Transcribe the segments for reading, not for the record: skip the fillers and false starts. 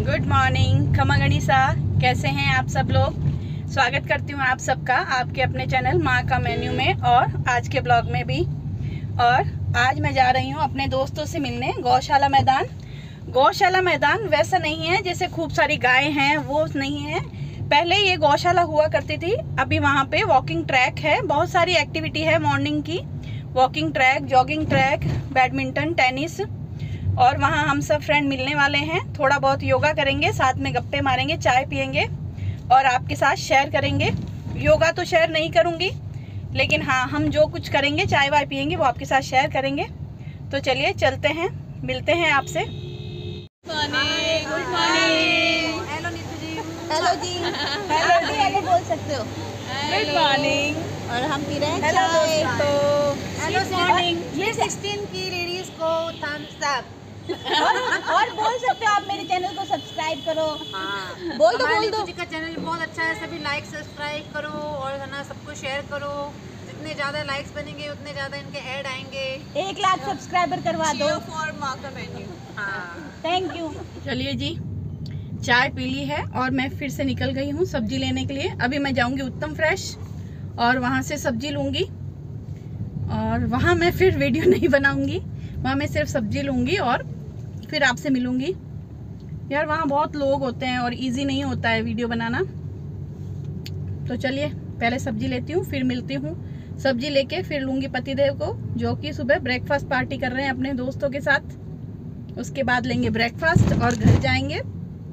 Good morning खमा गणिसा, कैसे हैं आप सब लोग। स्वागत करती हूँ आप सबका आपके अपने चैनल माँ का मेन्यू में और आज के ब्लॉग में भी। और आज मैं जा रही हूँ अपने दोस्तों से मिलने गौशाला मैदान। गौशाला मैदान वैसा नहीं है जैसे खूब सारी गाय हैं, वो नहीं है। पहले ये गौशाला हुआ करती थी, अभी वहाँ पे वॉकिंग ट्रैक है, बहुत सारी एक्टिविटी है मॉर्निंग की। Walking track, jogging track, badminton, tennis. और वहाँ हम सब फ्रेंड मिलने वाले हैं, थोड़ा बहुत योगा करेंगे, साथ में गप्पे मारेंगे, चाय पियेंगे और आपके साथ शेयर करेंगे। योगा तो शेयर नहीं करूँगी, लेकिन हाँ, हम जो कुछ करेंगे, चाय वाय पियेंगे, वो आपके साथ शेयर करेंगे। तो चलिए चलते हैं, मिलते हैं आपसे। Good morning. Hello Neetu ji. Hello जी। हेलो जी, हेलो बोल सकते हो। Good morning. और हम पी रहे हैं हेलो चाय। दोस्तों, हेलो गुड मॉर्निंग। ये 16 की लेडीज को थम्स अप। और बोल सकते हो आप मेरे चैनल को सब्सक्राइब करो। हाँ, बोल दो, हमारे बोल दो। नीतू जी का चैनल बहुत अच्छा है, सभी लाइक सब्सक्राइब करो और है ना सबको शेयर करो। जितने ज़्यादा लाइक्स बनेंगे उतने ज़्यादा इनके ऐड आएंगे। 1 लाख सब्सक्राइबर करवा दो। फॉर माँ का मेन्यू। हाँ, थैंक यू। चलिए जी, चाय पी ली है और मैं फिर से निकल गई हूँ सब्जी लेने के लिए। अभी मैं जाऊँगी उत्तम फ्रेश और वहाँ से सब्जी लूँगी और वहाँ मैं फिर वीडियो नहीं बनाऊँगी, वहाँ मैं सिर्फ सब्जी लूँगी और फिर आपसे मिलूँगी। यार वहाँ बहुत लोग होते हैं और इजी नहीं होता है वीडियो बनाना। तो चलिए पहले सब्जी लेती हूँ, फिर मिलती हूँ। सब्जी लेके फिर लूँगी पतिदेव को, जो कि सुबह ब्रेकफास्ट पार्टी कर रहे हैं अपने दोस्तों के साथ। उसके बाद लेंगे ब्रेकफास्ट और घर जाएंगे।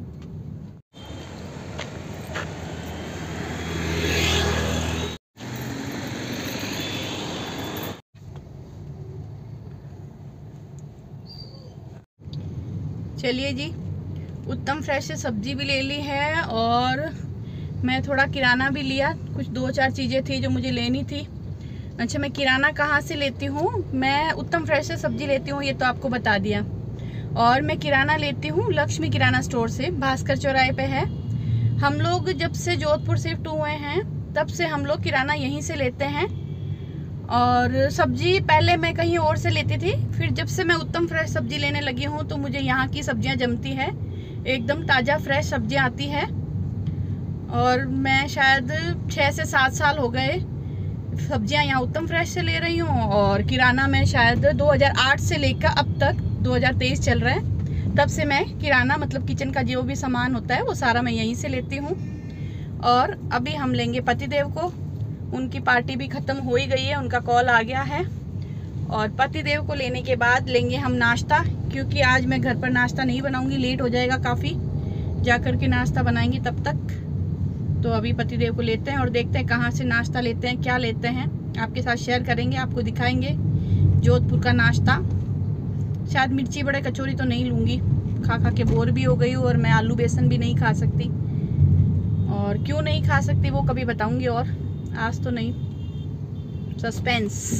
चलिए जी, उत्तम फ्रेश से सब्जी भी ले ली है और मैं थोड़ा किराना भी लिया, कुछ 2-4 चीज़ें थी जो मुझे लेनी थी। अच्छा, मैं किराना कहाँ से लेती हूँ? मैं उत्तम फ्रेश से सब्जी लेती हूँ, ये तो आपको बता दिया। और मैं किराना लेती हूँ लक्ष्मी किराना स्टोर से, भास्कर चौराहे पे है। हम लोग जब से जोधपुर शिफ्ट हुए हैं तब से हम लोग किराना यहीं से लेते हैं। और सब्जी पहले मैं कहीं और से लेती थी, फिर जब से मैं उत्तम फ्रेश सब्जी लेने लगी हूँ तो मुझे यहाँ की सब्जियाँ जमती है, एकदम ताज़ा फ्रेश सब्जियाँ आती है। और मैं शायद 6 से 7 साल हो गए सब्जियाँ यहाँ उत्तम फ्रेश से ले रही हूँ। और किराना मैं शायद 2008 से लेकर अब तक 2023 चल रहा है, तब से मैं किराना मतलब किचन का जो भी सामान होता है वो सारा मैं यहीं से लेती हूँ। और अभी हम लेंगे पतिदेव को, उनकी पार्टी भी ख़त्म हो ही गई है, उनका कॉल आ गया है। और पतिदेव को लेने के बाद लेंगे हम नाश्ता, क्योंकि आज मैं घर पर नाश्ता नहीं बनाऊंगी, लेट हो जाएगा काफ़ी, जाकर के नाश्ता बनाएंगे तब तक। तो अभी पतिदेव को लेते हैं और देखते हैं कहाँ से नाश्ता लेते हैं, क्या लेते हैं, आपके साथ शेयर करेंगे, आपको दिखाएंगे जोधपुर का नाश्ता। शायद मिर्ची बड़े कचौरी तो नहीं लूँगी, खा खा के बोर भी हो गई हूँ और मैं आलू बेसन भी नहीं खा सकती। और क्यों नहीं खा सकती वो कभी बताऊँगी, और आज तो नहीं, सस्पेंस।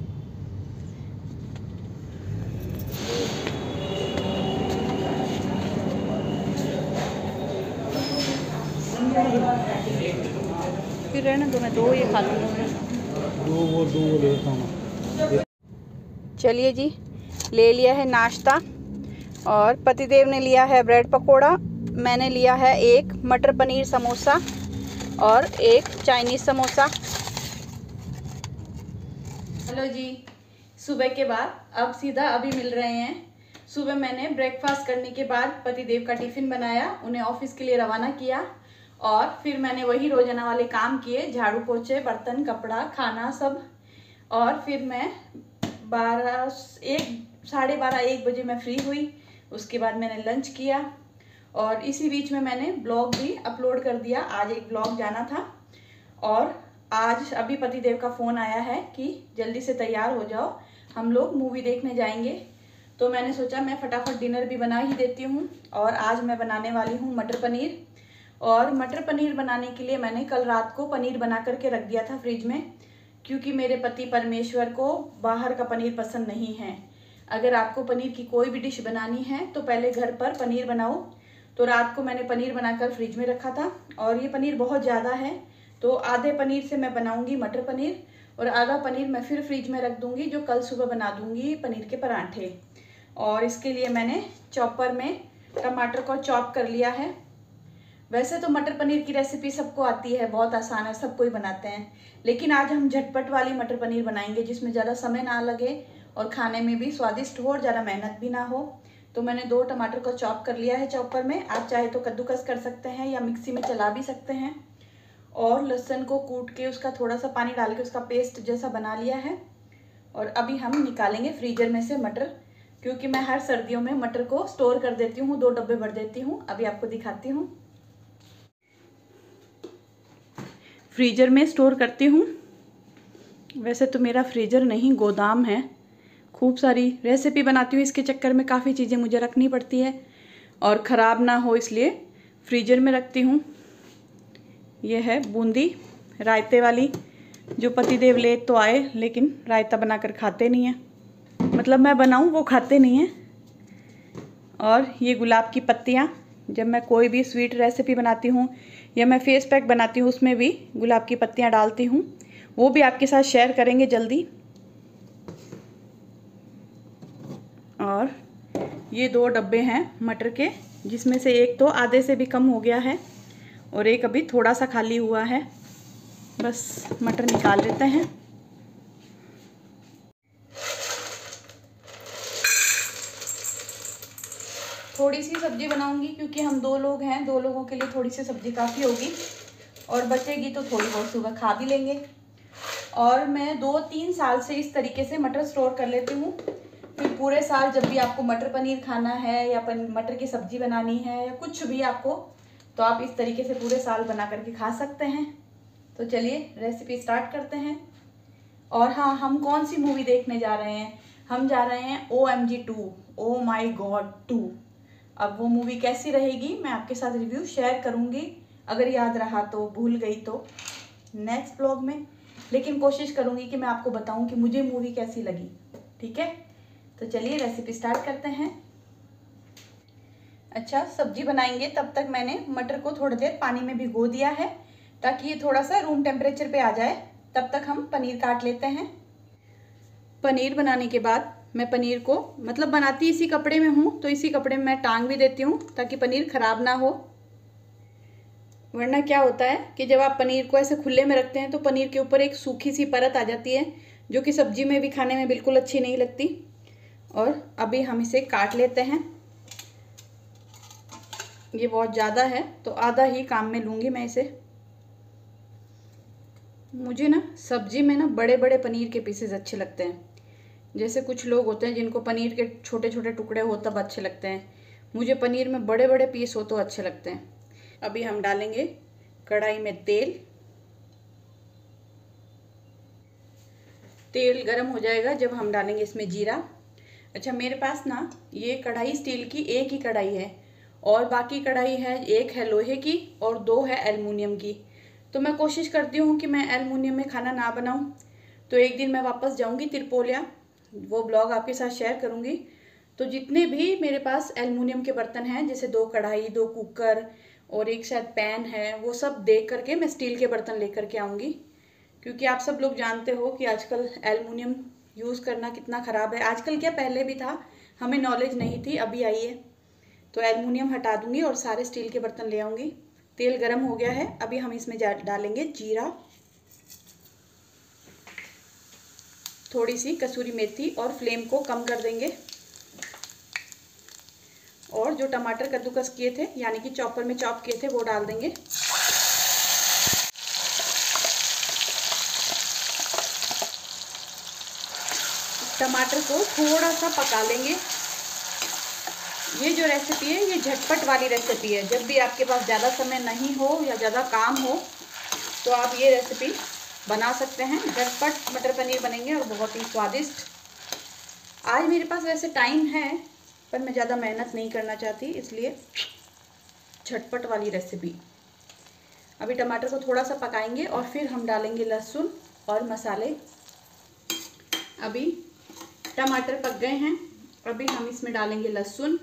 फिर रहने दो, मैं 2 ये खा लूँगी। दो ले खाना। चलिए जी, ले लिया है नाश्ता और पतिदेव ने लिया है ब्रेड पकोड़ा, मैंने लिया है एक मटर पनीर समोसा और एक चाइनीज़ समोसा। हेलो जी, सुबह के बाद अब सीधा अभी मिल रहे हैं। सुबह मैंने ब्रेकफास्ट करने के बाद पतिदेव का टिफ़िन बनाया, उन्हें ऑफिस के लिए रवाना किया और फिर मैंने वही रोजाना वाले काम किए, झाड़ू पोछे, बर्तन, कपड़ा, खाना सब। और फिर मैं 12:30-1 बजे मैं फ्री हुई। उसके बाद मैंने लंच किया और इसी बीच में मैंने ब्लॉग भी अपलोड कर दिया। आज एक ब्लॉग जाना था और आज अभी पतिदेव का फ़ोन आया है कि जल्दी से तैयार हो जाओ, हम लोग मूवी देखने जाएंगे। तो मैंने सोचा मैं फटाफट डिनर भी बना ही देती हूँ। और आज मैं बनाने वाली हूँ मटर पनीर। और मटर पनीर बनाने के लिए मैंने कल रात को पनीर बना करके रख दिया था फ्रिज में, क्योंकि मेरे पति परमेश्वर को बाहर का पनीर पसंद नहीं है। अगर आपको पनीर की कोई भी डिश बनानी है तो पहले घर पर पनीर बनाओ। तो रात को मैंने पनीर बनाकर फ्रिज में रखा था और ये पनीर बहुत ज़्यादा है, तो आधे पनीर से मैं बनाऊंगी मटर पनीर और आधा पनीर मैं फिर फ्रिज में रख दूंगी, जो कल सुबह बना दूंगी पनीर के पराठे। और इसके लिए मैंने चॉपर में टमाटर को चॉप कर लिया है। वैसे तो मटर पनीर की रेसिपी सबको आती है, बहुत आसान है, सब कोई बनाते हैं, लेकिन आज हम झटपट वाली मटर पनीर बनाएंगे जिसमें ज़्यादा समय ना लगे और खाने में भी स्वादिष्ट हो और ज़्यादा मेहनत भी ना हो। तो मैंने 2 टमाटर को चॉप कर लिया है चॉपर में। आप चाहे तो कद्दूकस कर सकते हैं या मिक्सी में चला भी सकते हैं। और लहसुन को कूट के उसका थोड़ा सा पानी डाल के उसका पेस्ट जैसा बना लिया है। और अभी हम निकालेंगे फ्रीजर में से मटर, क्योंकि मैं हर सर्दियों में मटर को स्टोर कर देती हूँ, 2 डब्बे भर देती हूँ। अभी आपको दिखाती हूँ, फ्रीजर में स्टोर करती हूँ। वैसे तो मेरा फ्रीजर नहीं गोदाम है, खूब सारी रेसिपी बनाती हूँ, इसके चक्कर में काफ़ी चीज़ें मुझे रखनी पड़ती है और ख़राब ना हो इसलिए फ्रीजर में रखती हूँ। यह है बूंदी रायते वाली, जो पतिदेव ले तो आए लेकिन रायता बनाकर खाते नहीं हैं, मतलब मैं बनाऊँ वो खाते नहीं हैं। और ये गुलाब की पत्तियाँ, जब मैं कोई भी स्वीट रेसिपी बनाती हूँ या मैं फेस पैक बनाती हूँ उसमें भी गुलाब की पत्तियाँ डालती हूँ, वो भी आपके साथ शेयर करेंगे जल्दी। और ये 2 डब्बे हैं मटर के, जिसमें से एक तो आधे से भी कम हो गया है और एक अभी थोड़ा सा खाली हुआ है। बस मटर निकाल लेते हैं। थोड़ी सी सब्जी बनाऊंगी क्योंकि हम 2 लोग हैं, 2 लोगों के लिए थोड़ी सी सब्जी काफ़ी होगी और बचेगी तो थोड़ी बहुत सुबह खा भी लेंगे। और मैं 2-3 साल से इस तरीके से मटर स्टोर कर लेती हूँ, फिर पूरे साल जब भी आपको मटर पनीर खाना है या मटर की सब्ज़ी बनानी है या कुछ भी आपको, तो आप इस तरीके से पूरे साल बना करके खा सकते हैं। तो चलिए रेसिपी स्टार्ट करते हैं। और हाँ, हम कौन सी मूवी देखने जा रहे हैं? हम जा रहे हैं OMG 2, ओ माई गॉड 2। अब वो मूवी कैसी रहेगी मैं आपके साथ रिव्यू शेयर करूँगी, अगर याद रहा तो, भूल गई तो नेक्स्ट ब्लॉग में, लेकिन कोशिश करूँगी कि मैं आपको बताऊँ कि मुझे मूवी कैसी लगी। ठीक है, तो चलिए रेसिपी स्टार्ट करते हैं। अच्छा, सब्जी बनाएंगे तब तक मैंने मटर को थोड़ी देर पानी में भिगो दिया है ताकि ये थोड़ा सा रूम टेम्परेचर पे आ जाए। तब तक हम पनीर काट लेते हैं। पनीर बनाने के बाद मैं पनीर को, मतलब बनाती इसी कपड़े में हूँ तो इसी कपड़े में मैं टांग भी देती हूँ ताकि पनीर ख़राब ना हो। वरना क्या होता है कि जब आप पनीर को ऐसे खुले में रखते हैं तो पनीर के ऊपर एक सूखी सी परत आ जाती है, जो कि सब्जी में भी खाने में बिल्कुल अच्छी नहीं लगती। और अभी हम इसे काट लेते हैं। ये बहुत ज़्यादा है तो आधा ही काम में लूँगी मैं इसे। मुझे ना सब्जी में ना बड़े बड़े पनीर के पीसेस अच्छे लगते हैं। जैसे कुछ लोग होते हैं जिनको पनीर के छोटे छोटे टुकड़े हो तब अच्छे लगते हैं, मुझे पनीर में बड़े बड़े पीस हो तो अच्छे लगते हैं। अभी हम डालेंगे कढ़ाई में तेल। तेल गरम हो जाएगा जब हम डालेंगे इसमें जीरा। अच्छा, मेरे पास ना ये कढ़ाई स्टील की एक ही कढ़ाई है और बाकी कढ़ाई है, एक है लोहे की और 2 है एल्युमिनियम की। तो मैं कोशिश करती हूँ कि मैं एल्युमिनियम में खाना ना बनाऊँ। तो एक दिन मैं वापस जाऊँगी तिरपोलिया, वो ब्लॉग आपके साथ शेयर करूँगी। तो जितने भी मेरे पास एल्युमिनियम के बर्तन हैं, जैसे 2 कढ़ाई, 2 कुकर और एक शायद पैन है, वो सब देख करके मैं स्टील के बर्तन लेकर के आऊँगी। क्योंकि आप सब लोग जानते हो कि आजकल एल्युमिनियम यूज़ करना कितना ख़राब है। आजकल क्या, पहले भी था, हमें नॉलेज नहीं थी, अभी आई है। तो एल्युमिनियम हटा दूँगी और सारे स्टील के बर्तन ले आऊँगी। तेल गरम हो गया है, अभी हम इसमें डालेंगे जीरा, थोड़ी सी कसूरी मेथी और फ्लेम को कम कर देंगे। और जो टमाटर कद्दूकस किए थे, यानी कि चॉपर में चॉप किए थे, वो डाल देंगे। टमाटर को थोड़ा सा पका लेंगे। ये जो रेसिपी है ये झटपट वाली रेसिपी है। जब भी आपके पास ज़्यादा समय नहीं हो या ज़्यादा काम हो तो आप ये रेसिपी बना सकते हैं। झटपट मटर पनीर बनेंगे और बहुत ही स्वादिष्ट। आज मेरे पास वैसे टाइम है पर मैं ज़्यादा मेहनत नहीं करना चाहती, इसलिए झटपट वाली रेसिपी। अभी टमाटर को थोड़ा सा पकाएंगे और फिर हम डालेंगे लहसुन और मसाले। अभी टमाटर पक गए हैं, अभी हम इसमें डालेंगे लहसुन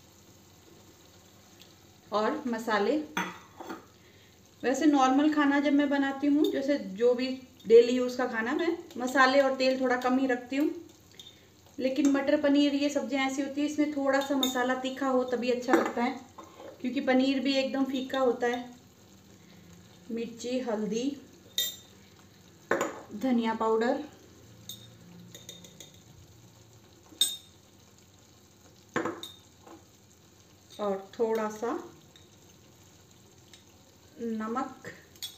और मसाले। वैसे नॉर्मल खाना जब मैं बनाती हूँ, जैसे जो भी डेली यूज़ का खाना, मैं मसाले और तेल थोड़ा कम ही रखती हूँ। लेकिन मटर पनीर ये सब्जियां ऐसी होती है, इसमें थोड़ा सा मसाला तीखा हो तभी अच्छा लगता है, क्योंकि पनीर भी एकदम फीका होता है। मिर्ची, हल्दी, धनिया पाउडर, और थोड़ा सा नमक,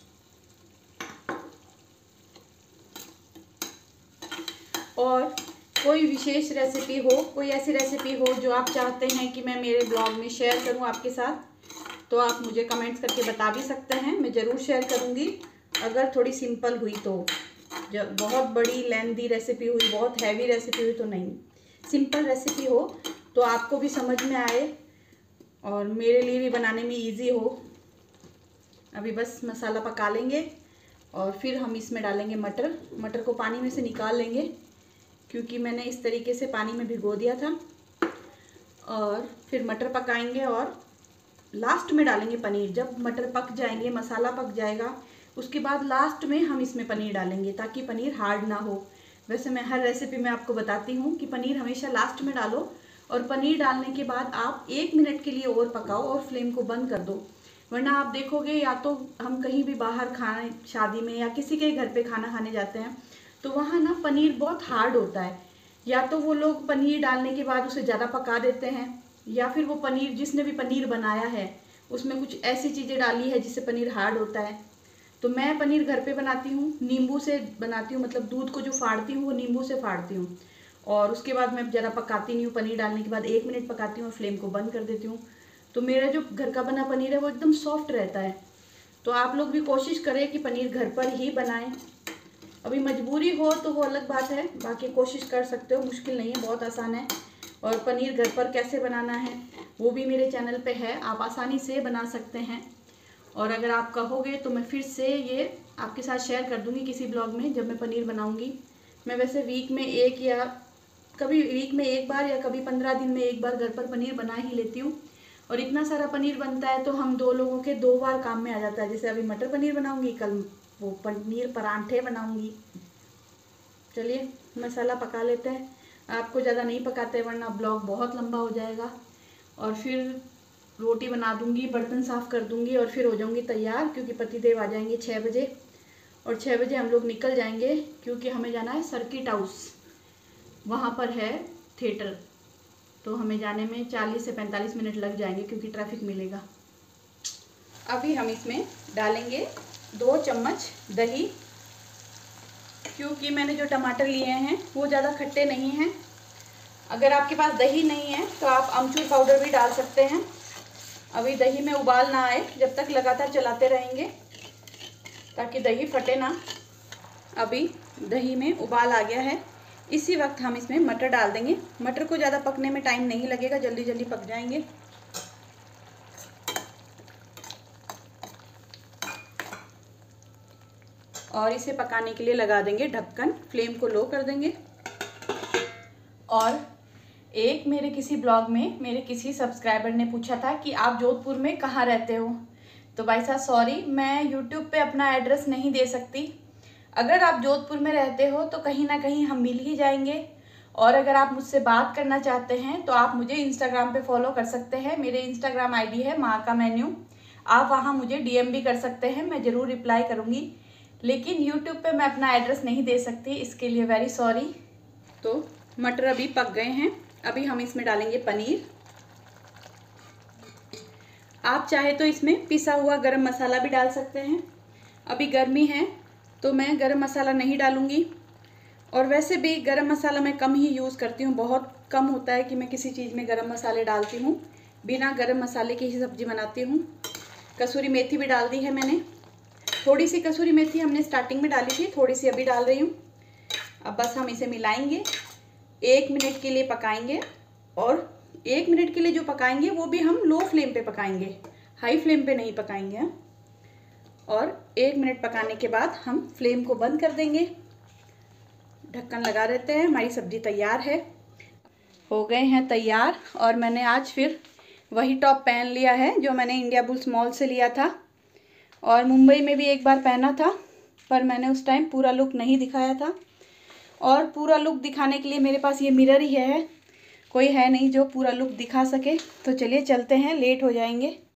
और कोई विशेष रेसिपी हो, कोई ऐसी रेसिपी हो जो आप चाहते हैं कि मैं मेरे ब्लॉग में शेयर करूं आपके साथ, तो आप मुझे कमेंट्स करके बता भी सकते हैं, मैं ज़रूर शेयर करूंगी। अगर थोड़ी सिंपल हुई तो, जब बहुत बड़ी लेंदी रेसिपी हुई, बहुत हैवी रेसिपी हुई तो नहीं, सिंपल रेसिपी हो तो आपको भी समझ में आए और मेरे लिए भी बनाने में इजी हो। अभी बस मसाला पका लेंगे और फिर हम इसमें डालेंगे मटर। मटर को पानी में से निकाल लेंगे, क्योंकि मैंने इस तरीके से पानी में भिगो दिया था। और फिर मटर पकाएंगे और लास्ट में डालेंगे पनीर। जब मटर पक जाएंगे, मसाला पक जाएगा, उसके बाद लास्ट में हम इसमें पनीर डालेंगे, ताकि पनीर हार्ड ना हो। वैसे मैं हर रेसिपी में आपको बताती हूँ कि पनीर हमेशा लास्ट में डालो, और पनीर डालने के बाद आप 1 मिनट के लिए और पकाओ और फ्लेम को बंद कर दो। वरना आप देखोगे, या तो हम कहीं भी बाहर खाने, शादी में या किसी के घर पे खाना खाने जाते हैं, तो वहाँ ना पनीर बहुत हार्ड होता है। या तो वो लोग पनीर डालने के बाद उसे ज़्यादा पका देते हैं, या फिर वो पनीर, जिसने भी पनीर बनाया है उसमें कुछ ऐसी चीज़ें डाली है जिससे पनीर हार्ड होता है। तो मैं पनीर घर पे बनाती हूँ, नींबू से बनाती हूँ, मतलब दूध को जो फाड़ती हूँ वो नींबू से फाड़ती हूँ, और उसके बाद मैं ज़्यादा पकाती नहीं हूँ। पनीर डालने के बाद 1 मिनट पकाती हूँ और फ्लेम को बंद कर देती हूँ। तो मेरा जो घर का बना पनीर है वो एकदम सॉफ्ट रहता है। तो आप लोग भी कोशिश करें कि पनीर घर पर ही बनाएं। अभी मजबूरी हो तो वो अलग बात है, बाकी कोशिश कर सकते हो, मुश्किल नहीं है, बहुत आसान है। और पनीर घर पर कैसे बनाना है वो भी मेरे चैनल पे है, आप आसानी से बना सकते हैं। और अगर आप कहोगे तो मैं फिर से ये आपके साथ शेयर कर दूँगी किसी ब्लॉग में, जब मैं पनीर बनाऊँगी। मैं वैसे वीक में 1 या कभी वीक में 1 बार या कभी 15 दिन में 1 बार घर पर पनीर बना ही लेती हूँ। और इतना सारा पनीर बनता है तो हम 2 लोगों के 2 बार काम में आ जाता है। जैसे अभी मटर पनीर बनाऊंगी, कल वो पनीर परांठे बनाऊंगी। चलिए मसाला पका लेते हैं। आपको ज़्यादा नहीं पकाते वरना ब्लॉग बहुत लंबा हो जाएगा। और फिर रोटी बना दूंगी, बर्तन साफ़ कर दूंगी और फिर हो जाऊंगी तैयार, क्योंकि पतिदेव आ जाएंगे 6 बजे। और 6 बजे हम लोग निकल जाएंगे, क्योंकि हमें जाना है सर्किट हाउस, वहाँ पर है थिएटर। तो हमें जाने में 40 से 45 मिनट लग जाएंगे, क्योंकि ट्रैफिक मिलेगा। अभी हम इसमें डालेंगे 2 चम्मच दही, क्योंकि मैंने जो टमाटर लिए हैं वो ज़्यादा खट्टे नहीं हैं। अगर आपके पास दही नहीं है तो आप अमचूर पाउडर भी डाल सकते हैं। अभी दही में उबाल ना आए जब तक लगातार चलाते रहेंगे, ताकि दही फटे ना। अभी दही में उबाल आ गया है, इसी वक्त हम इसमें मटर डाल देंगे। मटर को ज़्यादा पकने में टाइम नहीं लगेगा, जल्दी जल्दी पक जाएंगे। और इसे पकाने के लिए लगा देंगे ढक्कन, फ्लेम को लो कर देंगे। और एक मेरे किसी ब्लॉग में मेरे किसी सब्सक्राइबर ने पूछा था कि आप जोधपुर में कहाँ रहते हो। तो भाई साहब सॉरी, मैं यूट्यूब पे अपना एड्रेस नहीं दे सकती। अगर आप जोधपुर में रहते हो तो कहीं ना कहीं हम मिल ही जाएंगे। और अगर आप मुझसे बात करना चाहते हैं तो आप मुझे इंस्टाग्राम पे फॉलो कर सकते हैं। मेरे इंस्टाग्राम आईडी है माँ का मेन्यू, आप वहाँ मुझे डीएम भी कर सकते हैं, मैं ज़रूर रिप्लाई करूँगी। लेकिन यूट्यूब पे मैं अपना एड्रेस नहीं दे सकती, इसके लिए वेरी सॉरी। तो मटर अभी पक गए हैं, अभी हम इसमें डालेंगे पनीर। आप चाहे तो इसमें पिसा हुआ गरम मसाला भी डाल सकते हैं। अभी गर्मी है तो मैं गरम मसाला नहीं डालूँगी। और वैसे भी गरम मसाला मैं कम ही यूज़ करती हूँ, बहुत कम होता है कि मैं किसी चीज़ में गरम मसाले डालती हूँ। बिना गरम मसाले की ही सब्ज़ी बनाती हूँ। कसूरी मेथी भी डाल दी है मैंने, थोड़ी सी कसूरी मेथी हमने स्टार्टिंग में डाली थी, थोड़ी सी अभी डाल रही हूँ। अब बस हम इसे मिलाएंगे, 1 मिनट के लिए पकाएंगे। और 1 मिनट के लिए जो पकाएंगे वो भी हम लो फ्लेम पे पकाएंगे, हाई फ्लेम पे नहीं पकाएंगे। और 1 मिनट पकाने के बाद हम फ्लेम को बंद कर देंगे, ढक्कन लगा देते हैं। हमारी सब्ज़ी तैयार है, हो गए हैं तैयार। और मैंने आज फिर वही टॉप पहन लिया है जो मैंने इंडिया बुल्स मॉल से लिया था, और मुंबई में भी एक बार पहना था, पर मैंने उस टाइम पूरा लुक नहीं दिखाया था। और पूरा लुक दिखाने के लिए मेरे पास ये मिरर ही है, कोई है नहीं जो पूरा लुक दिखा सके। तो चलिए चलते हैं, लेट हो जाएंगे।